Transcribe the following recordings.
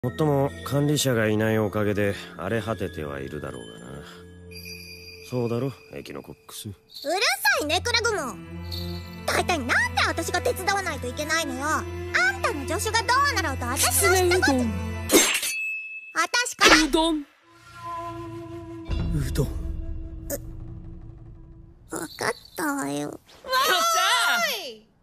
もっとも管理者がいないおかげで荒れ果ててはいるだろうがな。そうだろ、エキノコックス。うるさいね、クラグモ。大体なんで私が手伝わないといけないのよ。あんたの助手がどうなろうと私のしたこと。私からうどん。 わかったわよ。わーい。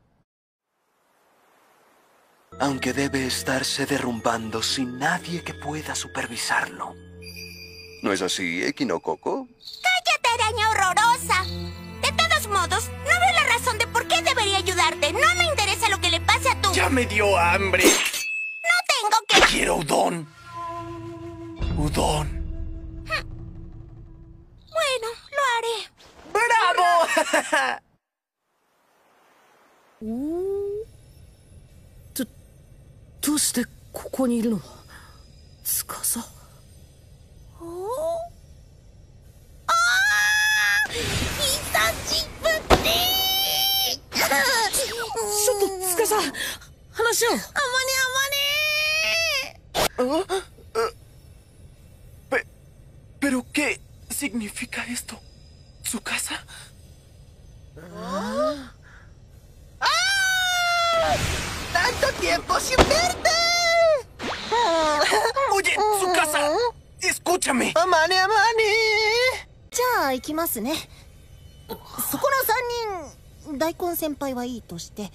Aunque debe estarse derrumbando sin nadie que pueda supervisarlo. ¿No es así, Equinococo? ¡Cállate, araña horrorosa! De todos modos, no veo la razón de por qué debería ayudarte. No me interesa lo que le pase a tu... ¡Ya me dio hambre! ¡No tengo que... ¡Quiero udon! ¡Udon! Bueno, lo haré. ¡Bravo! どうしてここにいるの？司。 ああ、久しぶり。 ちょっと司、話を。 ¿Pero qué significa esto? ¿Su casa? ¡Tanto tiempo sin verte! ¡Oye, su casa! ¡Escúchame! ¡Amane! じゃあ行きますね。そこの3人、大根先輩はいいとして、よ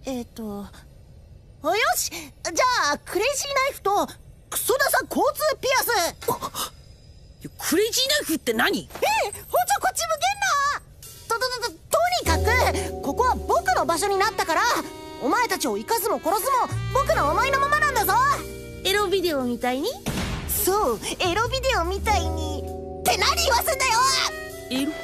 し、じゃあクレイジーナイフとクソダサ交通ピアス。 クレイジーナイフって何？ ほんとこっち向けんな。とにかくここは僕の場所になったから、お前たちを生かすも殺すも僕の思いのままなんだぞ。 エロビデオみたいに？ そう、エロビデオみたいに。って何言わせんだよ。 エロ？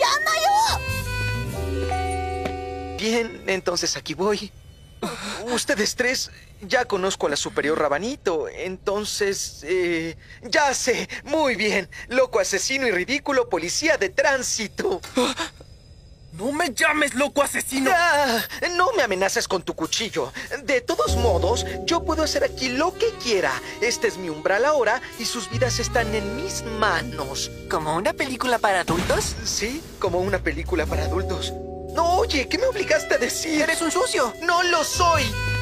やんなよ。 Bien, entonces aquí voy. Ustedes tres, ya conozco a la superior Rabanito, entonces... ya sé, muy bien. Loco asesino y ridículo policía de tránsito. ¡No me llames loco asesino! No me amenaces con tu cuchillo. De todos modos, yo puedo hacer aquí lo que quiera. Este es mi umbral ahora y sus vidas están en mis manos. ¿Como una película para adultos? Sí, como una película para adultos. No, oye, ¿qué me obligaste a decir? ¡Eres un sucio! ¡No lo soy!